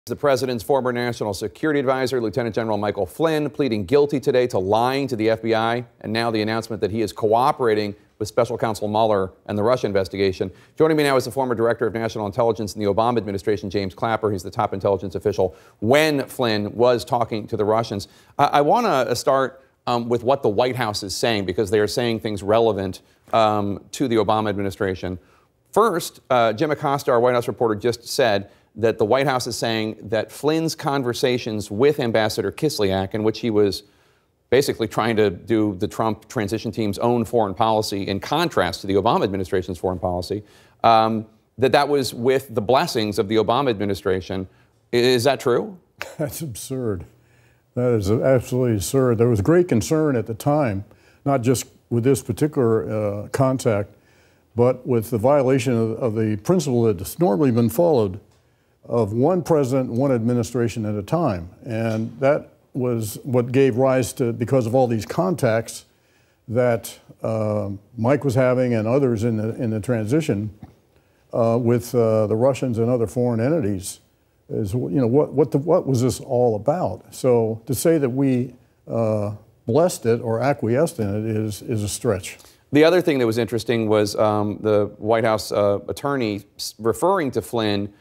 The president's former national security advisor, Lieutenant General Michael Flynn, pleading guilty today to lying to the FBI, and now the announcement that he is cooperating with Special Counsel Mueller and the Russia investigation. Joining me now is the former director of national intelligence in the Obama administration, James Clapper. He's the top intelligence official when Flynn was talking to the Russians. I want to start with what the White House is saying, because they are saying things relevant to the Obama administration. First, Jim Acosta, our White House reporter, just said that the White House is saying that Flynn's conversations with Ambassador Kislyak, in which he was basically trying to do the Trump transition team's own foreign policy in contrast to the Obama administration's foreign policy, that was with the blessings of the Obama administration. Is that true? That's absurd. That is absolutely absurd. There was great concern at the time, not just with this particular contact, but with the violation of the principle that's normally been followed of one president, one administration at a time. And that was what gave rise to, because of all these contacts that Mike was having and others in the transition with the Russians and other foreign entities, is, you know, what was this all about? So to say that we blessed it or acquiesced in it is a stretch. The other thing that was interesting was the White House attorney referring to Flynn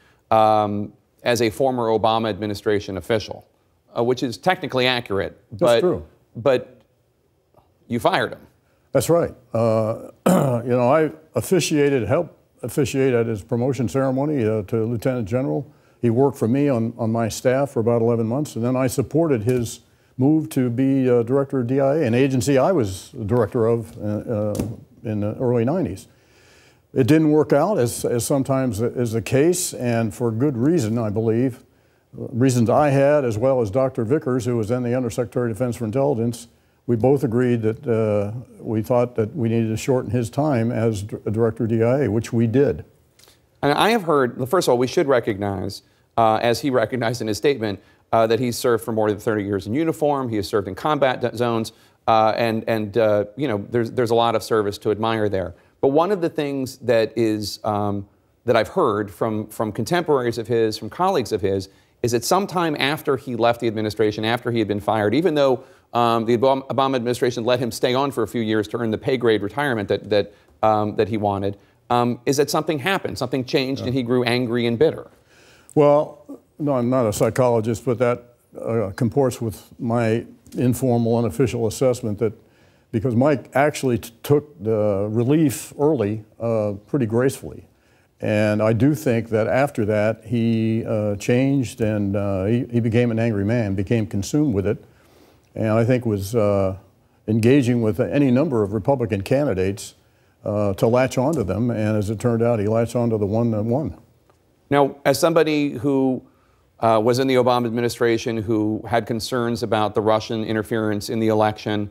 as a former Obama administration official, which is technically accurate. That's true. But you fired him. That's right. You know, I helped officiate at his promotion ceremony to Lieutenant General. He worked for me on my staff for about 11 months, and then I supported his move to be director of DIA, an agency I was director of in the early 90s. It didn't work out, as sometimes is the case, and for good reason, I believe. Reasons I had, as well as Dr. Vickers, who was then the Undersecretary of Defense for Intelligence. We both agreed that we thought that we needed to shorten his time as director of DIA, which we did. And I have heard, first of all, we should recognize, as he recognized in his statement, that he's served for more than 30 years in uniform. He has served in combat zones, and you know, there's a lot of service to admire there. But one of the things that is that I've heard from contemporaries of his, from colleagues of his, is that sometime after he left the administration, after he had been fired, even though the Obama administration let him stay on for a few years to earn the pay grade retirement that he wanted, is that something happened, something changed, and he grew angry and bitter. Well, no, I'm not a psychologist, but that comports with my informal, unofficial assessment that because Mike actually took the relief early pretty gracefully. And I do think that after that, he changed and he became an angry man, became consumed with it, and I think was engaging with any number of Republican candidates to latch onto them, and as it turned out, he latched onto the one that won. Now, as somebody who was in the Obama administration, who had concerns about the Russian interference in the election,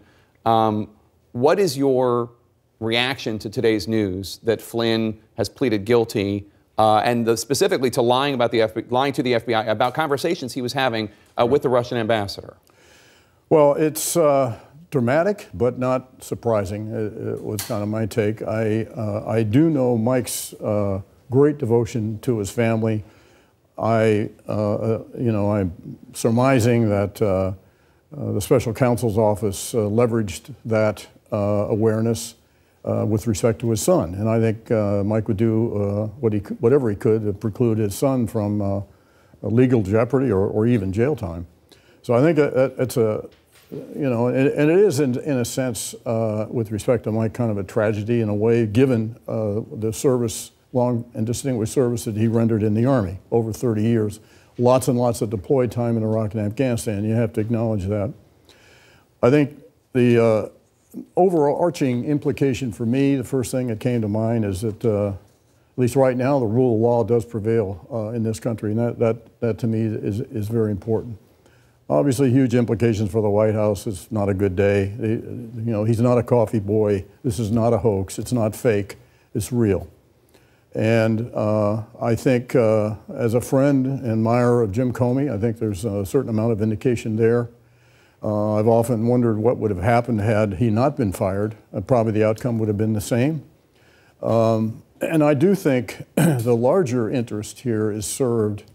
what is your reaction to today's news that Flynn has pleaded guilty, and specifically to lying to the FBI about conversations he was having with the Russian ambassador? Well, it's dramatic, but not surprising. It was kind of my take. I do know Mike's great devotion to his family. You know, I'm surmising that the special counsel's office leveraged that awareness with respect to his son, and I think Mike would do whatever he could to preclude his son from legal jeopardy or even jail time. So I think it's you know, and it is in a sense with respect to Mike kind of a tragedy in a way, given the service, long and distinguished service that he rendered in the Army over 30 years. Lots and lots of deployed time in Iraq and Afghanistan. You have to acknowledge that. I think the overarching implication for me, the first thing that came to mind is that, at least right now, the rule of law does prevail in this country, and that to me is very important. Obviously, huge implications for the White House. It's not a good day. You know, he's not a coffee boy. This is not a hoax. It's not fake. It's real. And I think as a friend and admirer of Jim Comey, I think there's a certain amount of indication there. I've often wondered what would have happened had he not been fired. Probably the outcome would have been the same. And I do think the larger interest here is served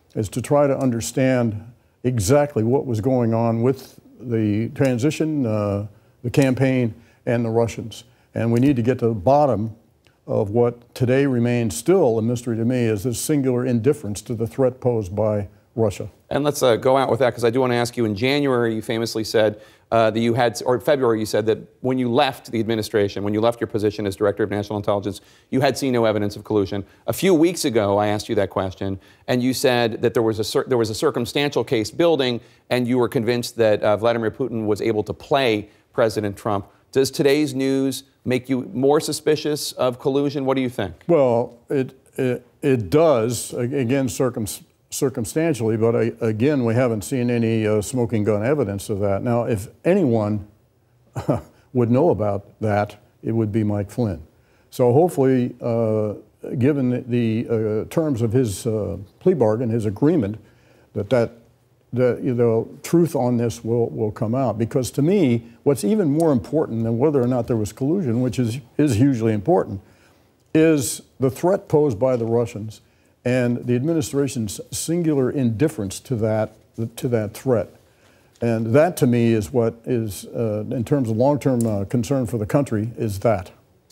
is to try to understand exactly what was going on with the transition, the campaign, and the Russians. And we need to get to the bottom of what today remains still a mystery to me, is this singular indifference to the threat posed by Russia. And let's go out with that, because I do want to ask you, in January you famously said that you had, or February you said that when you left the administration, when you left your position as Director of National Intelligence, you had seen no evidence of collusion. A few weeks ago I asked you that question, and you said that there was a circumstantial case building, and you were convinced that Vladimir Putin was able to play President Trump. Does today's news make you more suspicious of collusion? What do you think? Well, it does, again, circumstantially, but again, we haven't seen any smoking gun evidence of that. Now, if anyone would know about that, it would be Mike Flynn. So hopefully, given the terms of his plea bargain, his agreement, that truth on this will come out. Because to me, what's even more important than whether or not there was collusion, which is hugely important, is the threat posed by the Russians and the administration's singular indifference to that threat. And that, to me, is what is, in terms of long-term concern for the country, is that.